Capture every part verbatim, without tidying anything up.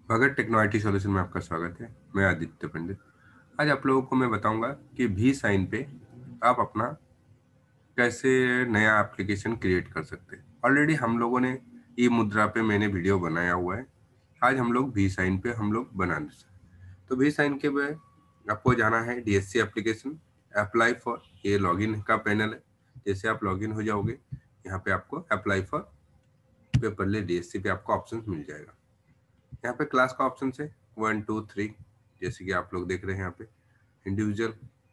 Bhagat techno I T solution में आपका स्वागत है। मैं आदित्य पंडित। आज आप लोगों को मैं बताऊंगा कि भी साइन पे आप अपना कैसे नया एप्लीकेशन क्रिएट कर सकते हैं। ऑलरेडी हम लोगों ने ई मुद्रा पे मैंने वीडियो बनाया हुआ है। आज हम लोग भी साइन पे हम लोग बना सकते। तो भी साइन के पे आपको जाना है D S C application, apply for, ये लॉगिन का पैनल है। जैसे आप लॉगिन हो जाओगे यहाँ पे आपको apply for paperless D S C पे आपको ऑप्शन मिल जाएगा। यहाँ पे क्लास का ऑप्शन है वन टू थ्री, जैसे कि आप लोग देख रहे हैं यहाँ पे individual,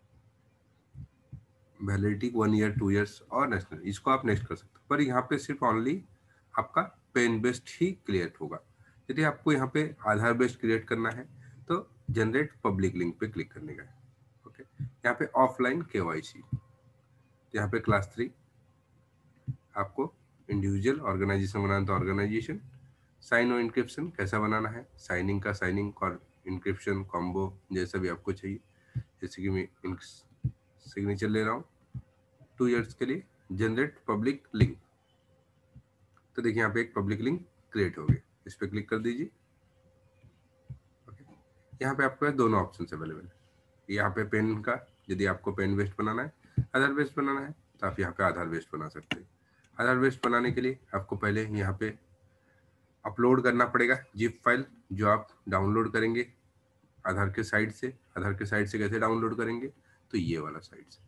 validity one year, two years और नेशनल, इसको आप नेक्स्ट कर सकते हो। पर यहाँ पे सिर्फ ओनली आपका पेन बेस्ड ही क्रिएट होगा। यदि आपको यहाँ पे आधार बेस्ड क्रिएट करना है तो जनरेट पब्लिक लिंक पे क्लिक करने का है। ओके, यहाँ पे ऑफलाइन के वाई सी, यहाँ पे क्लास थ्री आपको इंडिविजुअल, ऑर्गेनाइजेशन बनाना तो ऑर्गेनाइजेशन, साइन और इंक्रिप्शन कैसा बनाना है, साइनिंग का साइनिंग और इंक्रिप्शन कॉम्बो जैसा भी आपको चाहिए। जैसे कि मैं सिग्नेचर ले रहा हूँ टू इयर्स के लिए, जनरेट पब्लिक लिंक। तो देखिए यहाँ पे एक पब्लिक लिंक क्रिएट हो गई, इस पर क्लिक कर दीजिए। ओके, यहाँ पे आपको दोनों ऑप्शन अवेलेबल है। यहाँ पे पेन का, यदि आपको पेन बेस्ड बनाना है, आधार बेस्ड बनाना है तो आप यहाँ पे आधार बेस्ड बना सकते हैं। आधार बेस्ड बनाने के लिए आपको पहले यहाँ पे अपलोड करना पड़ेगा जिप फाइल, जो आप डाउनलोड करेंगे आधार के साइट से। आधार के साइट से कैसे डाउनलोड करेंगे, तो ये वाला साइट से।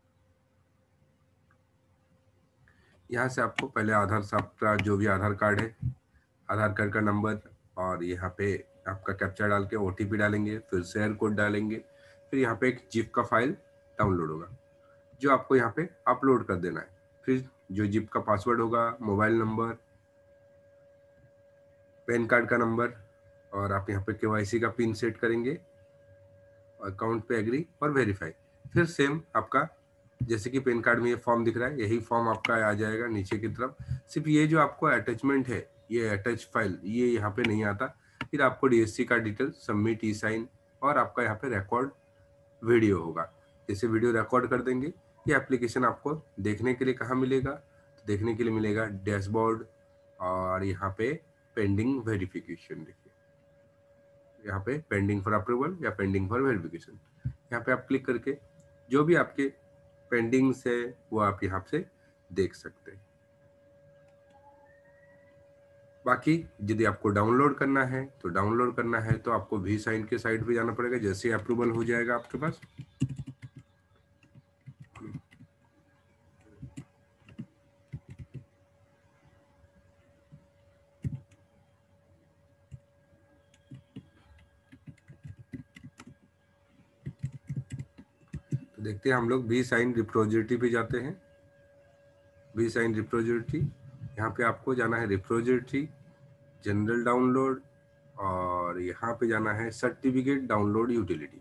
यहाँ से आपको पहले आधार से आपका जो भी आधार कार्ड है, आधार कार्ड का नंबर, और यहाँ पे आपका कैप्चा डाल के ओ टी पी डालेंगे, फिर शेयर कोड डालेंगे, फिर यहाँ पे एक जिप का फाइल डाउनलोड होगा जो आपको यहाँ पे अपलोड कर देना है। फिर जो जिप का पासवर्ड होगा, मोबाइल नंबर, पैन कार्ड का नंबर, और आप यहाँ पे के वाई सी का पिन सेट करेंगे, अकाउंट पे एग्री और वेरीफाई। फिर सेम आपका जैसे कि पैन कार्ड में ये फॉर्म दिख रहा है, यही फॉर्म आपका आ जाएगा नीचे की तरफ। सिर्फ ये जो आपको अटैचमेंट है, ये अटैच फाइल, ये यहाँ पे नहीं आता। फिर आपको डी एस सी का डिटेल, सबमिट, ई साइन, और आपका यहाँ पे रिकॉर्ड वीडियो होगा। जैसे वीडियो रिकॉर्ड कर देंगे, ये एप्लीकेशन आपको देखने के लिए कहाँ मिलेगा, तो देखने के लिए मिलेगा डैशबोर्ड, और यहाँ पे पेंडिंग वेरिफिकेशन। देखिए यहाँ पे पेंडिंग फॉर अप्रूवल या पेंडिंग फॉर वेरिफिकेशन, यहाँ पे आप क्लिक करके जो भी आपके पेंडिंग है वो आप यहाँ से देख सकते हैं। बाकी यदि आपको डाउनलोड करना है तो डाउनलोड करना है तो आपको भी साइन के साइट पे जाना पड़ेगा। जैसे अप्रूवल हो जाएगा आपके पास, तो देखते हैं हम लोग भी साइन रिप्रोजिटरी पे जाते हैं। भी साइन रिप्रोजिटरी, यहाँ पे आपको जाना है रिप्रोजिटरी, जनरल डाउनलोड, और यहाँ पे जाना है सर्टिफिकेट डाउनलोड यूटिलिटी।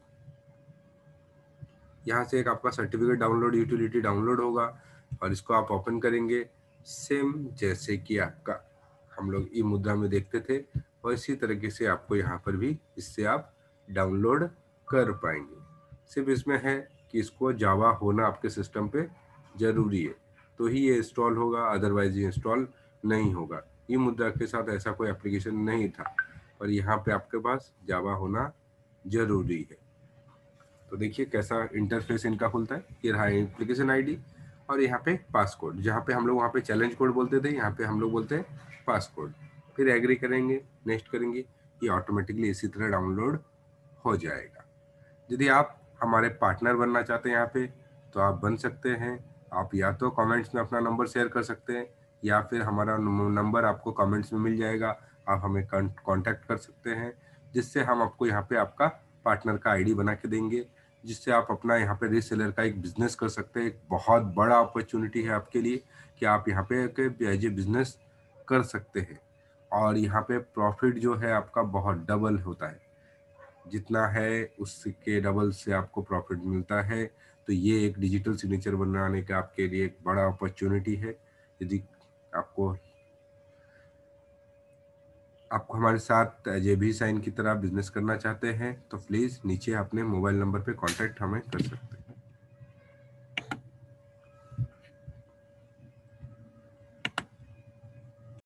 यहाँ से एक आपका सर्टिफिकेट डाउनलोड यूटिलिटी डाउनलोड होगा, और इसको आप ओपन करेंगे सेम जैसे कि आपका हम लोग ई मुद्रा में देखते थे, और इसी तरीके से आपको यहाँ पर भी इससे आप डाउनलोड कर पाएंगे। सिर्फ इसमें है कि इसको जावा होना आपके सिस्टम पे जरूरी है, तो ही ये इंस्टॉल होगा, अदरवाइज ये इंस्टॉल नहीं होगा। ई मुद्रा के साथ ऐसा कोई एप्लीकेशन नहीं था, और यहाँ पे आपके पास जावा होना जरूरी है। तो देखिए कैसा इंटरफेस इनका खुलता है। ये रहा एप्लीकेशन आईडी, और यहाँ पे पासकोड, जहाँ पे हम लोग वहाँ पे चैलेंज कोड बोलते थे, यहाँ पे हम लोग बोलते हैं पासकोड। फिर एग्री करेंगे, नेक्स्ट करेंगे, ये ऑटोमेटिकली इसी तरह डाउनलोड हो जाएगा। यदि आप हमारे पार्टनर बनना चाहते हैं यहाँ पे, तो आप बन सकते हैं। आप या तो कमेंट्स में अपना नंबर शेयर कर सकते हैं, या फिर हमारा नंबर आपको कमेंट्स में मिल जाएगा, आप हमें कांटेक्ट कर सकते हैं, जिससे हम आपको यहाँ पे आपका पार्टनर का आईडी बना के देंगे, जिससे आप अपना यहाँ पे रीसेलर का एक बिजनेस कर सकते हैं। एक बहुत बड़ा अपॉर्चुनिटी है आपके लिए कि आप यहाँ पे एज ए बिजनेस कर सकते हैं, और यहाँ पे प्रॉफिट जो है आपका बहुत डबल होता है, जितना है उसके डबल से आपको प्रॉफिट मिलता है। तो ये एक डिजिटल सिग्नेचर बनाने का आपके लिए एक बड़ा अपॉर्चुनिटी है। यदि आपको आपको हमारे साथ जे भी साइन की तरह बिजनेस करना चाहते हैं तो प्लीज़ नीचे अपने मोबाइल नंबर पे कांटेक्ट हमें कर सकते हैं।